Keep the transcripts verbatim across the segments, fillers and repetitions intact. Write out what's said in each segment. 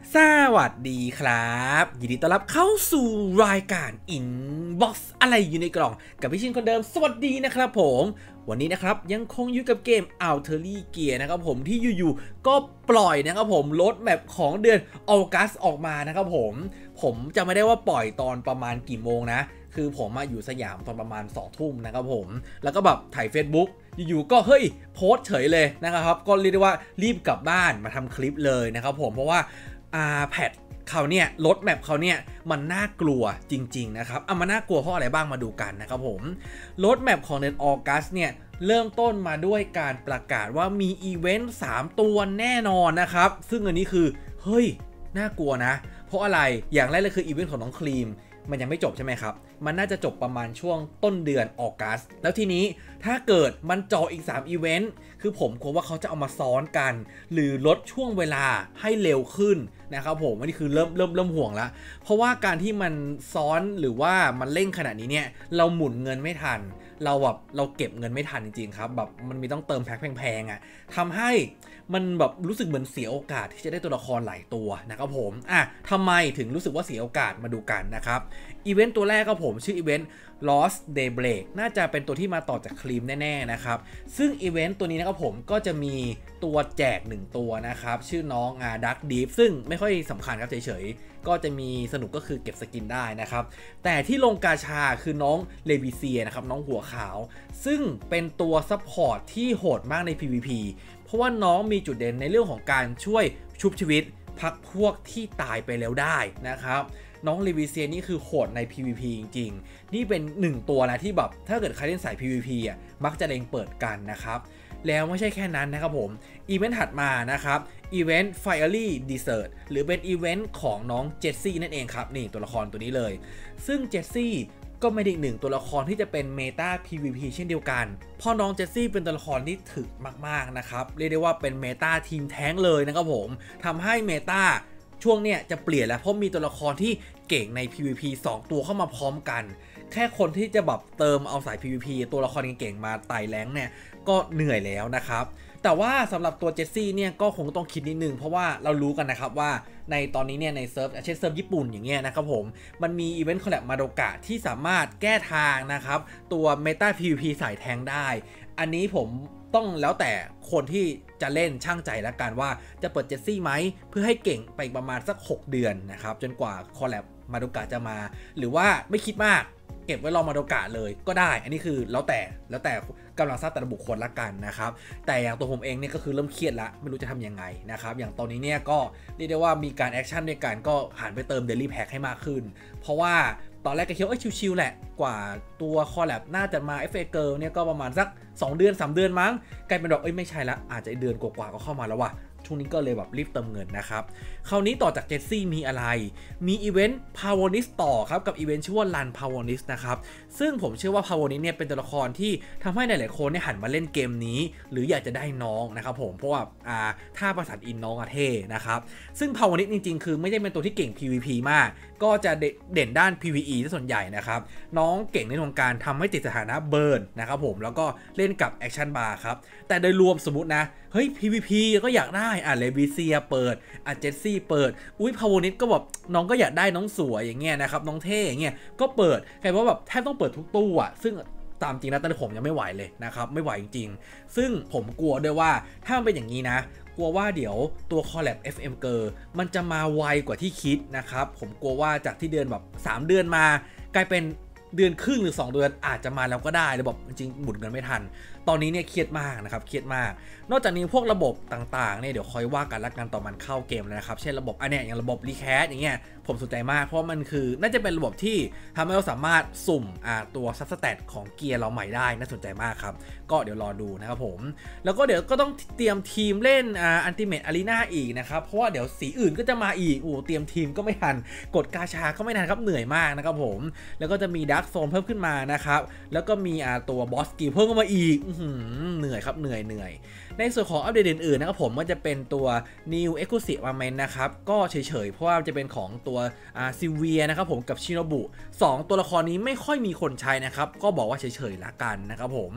สวัสดีครับยินดีต้อนรับเข้าสู่รายการ Inbox อะไรอยู่ในกล่องกับพี่ชินคนเดิมสวัสดีนะครับผมวันนี้นะครับยังคงอยู่กับเกม Altery Gear นะครับผมที่อยู่ๆก็ปล่อยนะครับผมลดแมปของเดือนออกัสออกมานะครับผมผมจะไม่ได้ว่าปล่อยตอนประมาณกี่โมงนะคือผมมาอยู่สยามตอนประมาณสองทุ่มนะครับผมแล้วก็แบบถ่าย Facebook อยู่ๆก็เฮ้ยโพสเฉยเลยนะครับก็เรียกได้ว่ารีบกลับบ้านมาทำคลิปเลยนะครับผมเพราะว่าอ่าแพทเขาเนี่ยรถแมปเขาเนี่ยมันน่ากลัวจริงๆนะครับเอามาน่ากลัวเพราะอะไรบ้างมาดูกันนะครับผมรถแมปของเดือนออกัสเนี่ยเริ่มต้นมาด้วยการประกาศว่ามีอีเวนต์สามตัวแน่นอนนะครับซึ่งอันนี้คือเฮ้ยน่ากลัวนะเพราะอะไรอย่างแรกเลยคืออีเวนต์ของน้องครีมมันยังไม่จบใช่ไหมครับมันน่าจะจบประมาณช่วงต้นเดือนออกัสแล้วทีนี้ถ้าเกิดมันเจาะอีกสามอีเวนต์คือผมกลัวว่าเขาจะเอามาซ้อนกันหรือลดช่วงเวลาให้เร็วขึ้นนะครับผมอันนี้คือเริ่มเริ่มเริ่มห่วงแล้วเพราะว่าการที่มันซ้อนหรือว่ามันเร่งขนาดนี้เนี่ยเราหมุนเงินไม่ทันเราแบบเราเก็บเงินไม่ทันจริงๆครับแบบมันมีต้องเติมแพ็คแพงๆอ่ะทำให้มันแบบรู้สึกเหมือนเสียโอกาสที่จะได้ตัวละครหลายตัวนะครับผมอ่ะทำไมถึงรู้สึกว่าเสียโอกาสมาดูกันนะครับอีเวนต์ตัวแรกครับผมชื่ออีเวนต์ Lost Daybreak น่าจะเป็นตัวที่มาต่อจากครีมแน่ๆนะครับซึ่งอีเวนต์ตัวนี้นะครับผมก็จะมีตัวแจกหนึ่งตัวนะครับชื่อน้องอ่า Dark Deep ซึ่งไม่ค่อยสำคัญครับเฉยๆก็จะมีสนุกก็คือเก็บสกินได้นะครับแต่ที่ลงกาชาคือน้องเลบิเซียนะครับน้องหัวขาวซึ่งเป็นตัวซัพพอร์ตที่โหดมากใน พี วี พี เพราะว่าน้องมีจุดเด่นในเรื่องของการช่วยชุบชีวิตพักพวกที่ตายไปแล้วได้นะครับน้องเลวิเซียนี่คือโหดใน พี วี พี จริงๆนี่เป็นหนึ่งตัวนะที่แบบถ้าเกิดใครเล่นสาย พี วี พี อ่ะมักจะเล็งเปิดกันนะครับแล้วไม่ใช่แค่นั้นนะครับผมอีเวนต์ถัดมานะครับอีเวนต์ Fiery Desert หรือเป็นอีเวนต์ของน้องเจสซี่นั่นเองครับนี่ตัวละครตัวนี้เลยซึ่งเจสซี่ก็ไม่ได้หนึ่งตัวละครที่จะเป็นเมตา พี วี พี เช่นเดียวกันเพราะน้องเจสซี่เป็นตัวละครที่ถึกมากๆนะครับเรียกได้ว่าเป็นเมตาทีมแท้งเลยนะครับผมทำให้เมตาช่วงเนี้ยจะเปลี่ยนแล้วเพราะมีตัวละครที่เก่งใน พี วี พี สองตัวเข้ามาพร้อมกันแค่คนที่จะแบบเติมเอาสาย พี วี พี ตัวละครเก่งๆมาไต่แรงเนี่ยก็เหนื่อยแล้วนะครับแต่ว่าสำหรับตัวเจสซี่เนี่ยก็คงต้องคิดนิดนึงเพราะว่าเรารู้กันนะครับว่าในตอนนี้เนี่ยในเซิร์ฟเช่นเซิร์ฟญี่ปุ่นอย่างเงี้ยนะครับผมมันมีอีเวนต์คอลแลบมาโดกะที่สามารถแก้ทางนะครับตัวเมตา พี วี พี สายแทงได้อันนี้ผมต้องแล้วแต่คนที่จะเล่นช่างใจแล้วกันว่าจะเปิดเจสซี่ไหมเพื่อให้เก่งไปประมาณสักหกเดือนนะครับจนกว่าคอลแลบมาโดกะจะมาหรือว่าไม่คิดมากเก็บไว้รอมาโดกะเลยก็ได้อันนี้คือแล้วแต่แล้วแต่กำลังทรัพย์แต่ละบุคคลละกันนะครับแต่อย่างตัวผมเองเนี่ยก็คือเริ่มเครียดละไม่รู้จะทำยังไงนะครับอย่างตอนนี้เนี่ยก็เรียกได้ว่ามีการแอคชั่นด้วยกันก็หันไปเติม Daily Pack ให้มากขึ้นเพราะว่าตอนแรกก็คิดว่าชิวๆแหละกว่าตัวคอลแลบน่าจะมา เอฟ เอ Girl เนี่ยก็ประมาณสักสองเดือนสามเดือนมั้งกลายเป็นแบบเอ้ยไม่ใช่ละอาจจะเดือนกว่าๆก็เข้ามาแล้วว่ะช่วงนี้ก็เลยแบบรีบเติมเงินนะครับคราวนี้ต่อจากเจสซี่มีอะไรมีอีเวนต์ Powerless ต่อครับกับอีเวนต์ชื่อว่า Run Powerless นะครับซึ่งผมเชื่อว่า Powerless เนี่ยเป็นตัวละครที่ทำให้หลายๆคนเนี่ยหันมาเล่นเกมนี้หรืออยากจะได้น้องนะครับผมเพราะว่าอ่าถ้าประสานอินน้องอะเท่นะครับซึ่ง Powerless จริงๆคือไม่ได้เป็นตัวที่เก่ง พี วี พี มากก็จะเด่นด้าน พี วี อี ซะส่วนใหญ่นะครับน้องเก่งในเรื่องการทำให้ติดสถานะเบิร์นนะครับผมแล้วก็เล่นกับแอคชั่นบาร์ครับแต่โดยรวมสมมตินะเฮ้ย พี วี พี ก็อยากได้อ่ะเลวิเซียเปิดอ่ะเจสซี่เปิดอุ้ยพาวเวอร์นิสก็แบบน้องก็อยากได้น้องสวยอย่างเงี้ยนะครับน้องเท่อย่างเงี้ยก็เปิดกลายเป็นว่าแบบแทบต้องเปิดทุกตู้อ่ะซึ่งตามจริงนะตอนนี้ผมยังไม่ไหวเลยนะครับไม่ไหวจริงๆซึ่งผมกลัวด้วยว่าถ้ามันเป็นอย่างนี้นะกลัวว่าเดี๋ยวตัวคอลแลบ เอฟ เอ็ม Girl มันจะมาไวกว่าที่คิดนะครับผมกลัวว่าจากที่เดือนแบบสามเดือนมากลายเป็นเดือนครึ่งหรือสองเดือนอาจจะมาแล้วก็ได้เลยบอกจริงๆหมุนเงินไม่ทันตอนนี้เนี่ยเครียดมากนะครับเครียดมากนอกจากนี้พวกระบบต่างๆเนี่ยเดี๋ยวคอยว่ากันละกันต่อมันเข้าเกมเลยนะครับเช่นระบบอันเนี้ยอย่างระบบรีแคสอย่างเงี้ยผมสนใจมากเพราะมันคือน่าจะเป็นระบบที่ทำให้เราสามารถสุ่มอ่าตัวซับสแตทของเกียร์เราใหม่ได้น่าสนใจมากครับก็เดี๋ยวรอดูนะครับผมแล้วก็เดี๋ยวก็ต้องเตรียมทีมเล่นอ่าอันติเมทอารีนาอีกนะครับเพราะว่าเดี๋ยวสีอื่นก็จะมาอีกโอ้เตรียมทีมก็ไม่ทันกดกาชาก็ไม่ทันครับเหนื่อยมากนะครับผมแล้วก็จะมีดาร์กโซนเพิ่มขึ้นมานะครับแล้วก็มีอ่าตัวบอสกิลเพิ่มเข้ามาอีกเหนื่อยครับเหนื่อยเหนื่อยในส่วนของอัปเดตอื่นๆนะครับผมมันจะเป็นตัว New Exclusive Armament นะครับก็เฉยๆเพราะว่าจะเป็นของตัวอ่าซิเวียนะครับผมกับชิโนบุสองตัวละครนี้ไม่ค่อยมีคนใช้นะครับก็บอกว่าเฉยๆละกันนะครับผม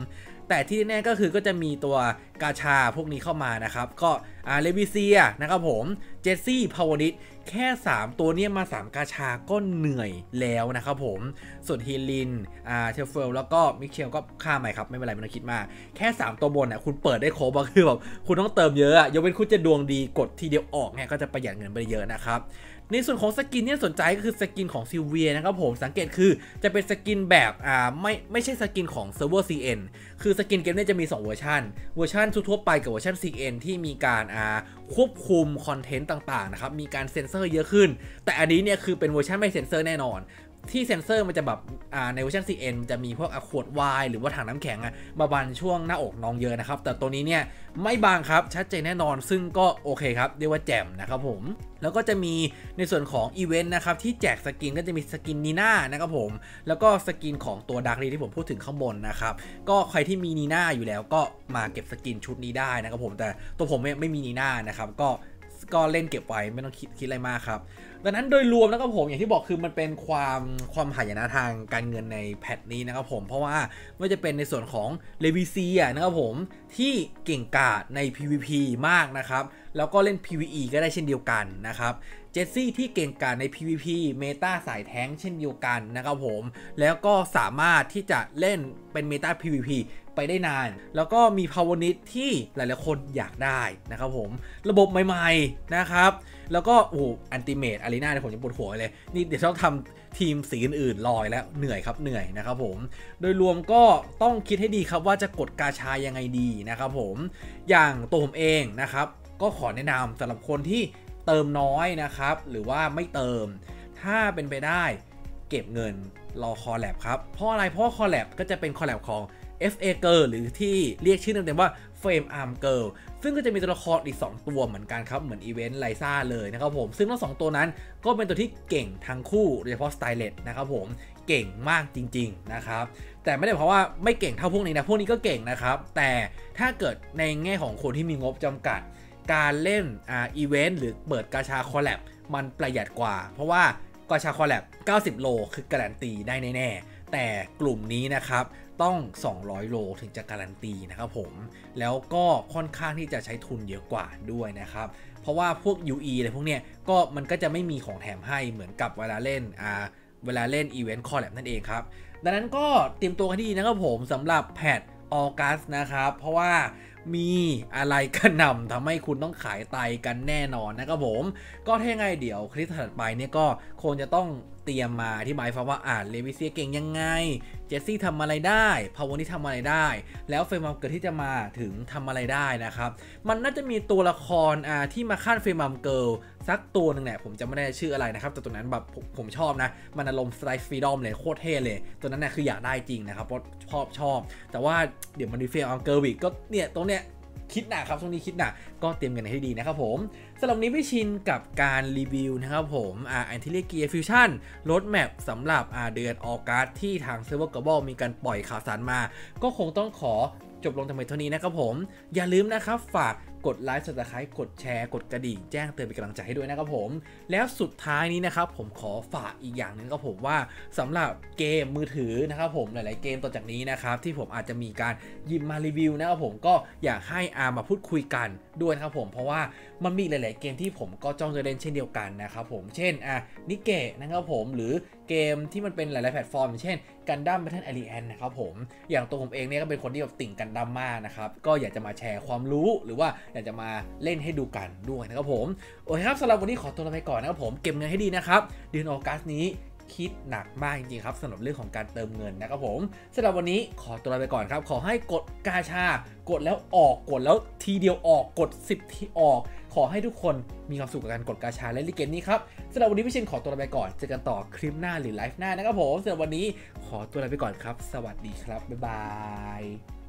แต่ที่แน่ก็คือก็จะมีตัวกาชาพวกนี้เข้ามานะครับก็อ่าเลวิเซียนะครับผมเจสซี่พาวนิชแค่สามตัวนี้มาสามกาชาก็เหนื่อยแล้วนะครับผมส่วนฮีลินอ่าเทลเฟลแล้วก็มิเชลก็ข้ามไปครับไม่เป็นไรไม่ต้องคิดมากแค่สามตัวบนอ่ะคุณเปิดได้ครบก็คือแบบคุณต้องเติมเยอะอ่ะยกเว้นคุณจะดวงดีกดทีเดียวออกเนี่ยก็จะประหยัดเงินไปเยอะนะครับในส่วนของสกินที่สนใจก็คือสกินของซิลเวียนะครับผมสังเกตคือจะเป็นสกินแบบอ่าไม่ไม่ใช่สกินของเซิร์ฟเวอร์ ซี เอ็น คือสกินเกมนี้จะมีสองเวอร์ชันเวอร์ชันทั่วไปกับเวอร์ชัน ซี เอ็น ที่มีการอ่าควบคุมคอนเทนต์ต่างๆนะครับมีการเซ็นเซอร์เยอะขึ้นแต่อันนี้เนี่ยคือเป็นเวอร์ชันไม่เซ็นเซอร์แน่นอนที่เซ็นเซอร์มันจะแบบอ่าในเวอร์ชัน ซี เอ็น มันจะมีพวกขวดไวน์หรือว่าถังน้ำแข็งอะมาบันช่วงหน้าอกน้องเยอะนะครับแต่ตัวนี้เนี่ยไม่บางครับชัดเจนแน่นอนซึ่งก็โอเคครับเรียกว่าแจ่มนะครับผมแล้วก็จะมีในส่วนของอีเวนต์นะครับที่แจกสกินก็จะมีสกินนีน่านะครับผมแล้วก็สกินของตัวดาร์กลีที่ผมพูดถึงข้างบนนะครับก็ใครที่มีนีน่าอยู่แล้วก็มาเก็บสกินชุดนี้ได้นะครับผมแต่ตัวผมไม่มีนีน่านะครับก็ก็เล่นเก็บไว้ไม่ต้องคิดคิดอะไรมากครับดังนั้นโดยรวมนะครับผมอย่างที่บอกคือมันเป็นความความหายนะทางการเงินในแพทนี้นะครับผมเพราะว่าไม่จะเป็นในส่วนของเลวิเซียนะครับผมที่เก่งกาจใน พี วี พี มากนะครับแล้วก็เล่น พี วี อี ก็ได้เช่นเดียวกันนะครับเจสซี่ที่เก่งกาจใน พี วี พี เมตาสายแท้งเช่นเดียวกันนะครับผมแล้วก็สามารถที่จะเล่นเป็นเมตา พี วี พี ไปได้นานแล้วก็มีพาวเวอร์นิดที่หลายๆคนอยากได้นะครับผมระบบใหม่ๆนะครับแล้วก็โอ้อันติเมตอารีนาเนี่ยผมจะปวดหัวเลยนี่เดี๋ยวต้องทำทีมสีอื่นๆลอยแล้วเหนื่อยครับเหนื่อยนะครับผมโดยรวมก็ต้องคิดให้ดีครับว่าจะกดกาชายังไงดีนะครับผมอย่างตัวผมเองนะครับก็ขอแนะนำสำหรับคนที่เติมน้อยนะครับหรือว่าไม่เติมถ้าเป็นไปได้เก็บเงินรอคอลแลบครับเพราะอะไรเพราะคอลแลบก็จะเป็นคอลแลบของ เอฟ เอ Girl หรือที่เรียกชื่อเต็มๆว่า Flame Arm Girl ซึ่งก็จะมีตัวละครอีกสองตัวเหมือนกันครับเหมือนอีเวนต์ไลซ่าเลยนะครับผมซึ่งทั้งสองตัวนั้นก็เป็นตัวที่เก่งทั้งคู่โดยเฉพาะสไตเลตนะครับผมเก่งมากจริงๆนะครับแต่ไม่ได้เพราะว่าไม่เก่งเท่าพวกนี้นะพวกนี้ก็เก่งนะครับแต่ถ้าเกิดในแง่ของคนที่มีงบจำกัดการเล่นอ่าอีเวนต์หรือเปิดกาชาคอลแลบมันประหยัดกว่าเพราะว่ากาชาคอลแลบเก้าสิบโลคือการันตีได้แน่ๆแต่กลุ่มนี้นะครับต้องสองร้อยโลถึงจะการันตีนะครับผมแล้วก็ค่อนข้างที่จะใช้ทุนเยอะกว่าด้วยนะครับเพราะว่าพวก ยู อี อะไรพวกเนี้ยก็มันก็จะไม่มีของแถมให้เหมือนกับเวลาเล่นอ่าเวลาเล่นอีเวนต์คอลแลบนั่นเองครับดังนั้นก็เตรียมตัวกันดีนะครับผมสำหรับแพทออกัสนะครับเพราะว่ามีอะไรกระหน่ำทำให้คุณต้องขายไตกันแน่นอนนะครับผมก็ถ้ายังไงเดี๋ยวคลิปถัดไปเนี่ยก็คงจะต้องเตรียมมาอธิบายฟังว่าอ่านเลวิเซียเก่งยังไงเจสซี่ทำอะไรได้พาวเวอร์นี่ทำอะไรได้แล้วเฟรมัมเกิร์ลที่จะมาถึงทำอะไรได้นะครับมันน่าจะมีตัวละครอ่าที่มาขั้นเฟรมัมเกิร์ลสักตัวหนึ่งแหละผมจะไม่ได้ชื่ออะไรนะครับแต่ตัวนั้นแบบผมผมชอบนะมันอารมณ์สไตล์ฟรีดอมเลยโคตรเท่เลยตัวนั้นเนี่ยคืออยากได้จริงนะครับเพราะชอบชอบแต่ว่าเดี๋ยวมันดีเฟลอัมเกิร์ลอีกก็เนี่ยตรงเนี้ยคิดหนักครับช่วงนี้คิดหนักก็เตรียมกันให้ดีนะครับผมสำหรับนี้พี่ชินกับการรีวิวนะครับผมอ่าแอนติเลียเกียร์ฟิวชั่นรถแมปสำหรับอ่าเดือนออกัสที่ทางเซิร์ฟเวอร์กลอบอลมีการปล่อยข่าวสารมาก็คงต้องขอจบลงแต่เพียงเท่านี้นะครับผมอย่าลืมนะครับฝากกดไลค์ ซับสไครบ์ กดแชร์กดกระดิ่งแจ้งเตือนเป็นกำลังใจให้ด้วยนะครับผมแล้วสุดท้ายนี้นะครับผมขอฝากอีกอย่างหนึ่งครับผมว่าสำหรับเกมมือถือนะครับผมหลายๆเกมต่อจากนี้นะครับที่ผมอาจจะมีการหยิบมารีวิวนะครับผมก็อยากให้อามาพูดคุยกันด้วยนะครับผมเพราะว่ามันมีหลายๆเกมที่ผมก็จ้องจะเล่นเช่นเดียวกันนะครับผมเช่นอ่ะนิเกะนะครับผมหรือเกมที่มันเป็นหลายๆแพลตฟอร์มเช่นกันดั้มแบทเทิล Alliance นะครับผมอย่างตัวผมเองเนี่ยก็เป็นคนที่แบบติ่งกันดั้มมากนะครับก็อยากจะมาแชร์ความรู้หรือว่าอยากจะมาเล่นให้ดูกันด้วยนะครับผมโอเคครับสำหรับวันนี้ขอตัวลาไปก่อนนะครับผมเก็บเงินให้ดีนะครับเดือนออกัสนี้คิดหนักมากจริงๆครับสำหรับเรื่องของการเติมเงินนะครับผมสำหรับวันนี้ขอตัวลาไปก่อนครับขอให้กดกาชากดแล้วออกกดแล้วทีเดียวออกกดสิบทีออกขอให้ทุกคนมีความสุขกับการกดกาชาและเล่นเกมนี้ครับสำหรับวันนี้พี่เชนขอตัวลาไปก่อนเจอกันต่อคลิปหน้าหรือไลฟ์หน้านะครับผมสำหรับวันนี้ขอตัวลาไปก่อนครับสวัสดีครับบ๊ายบาย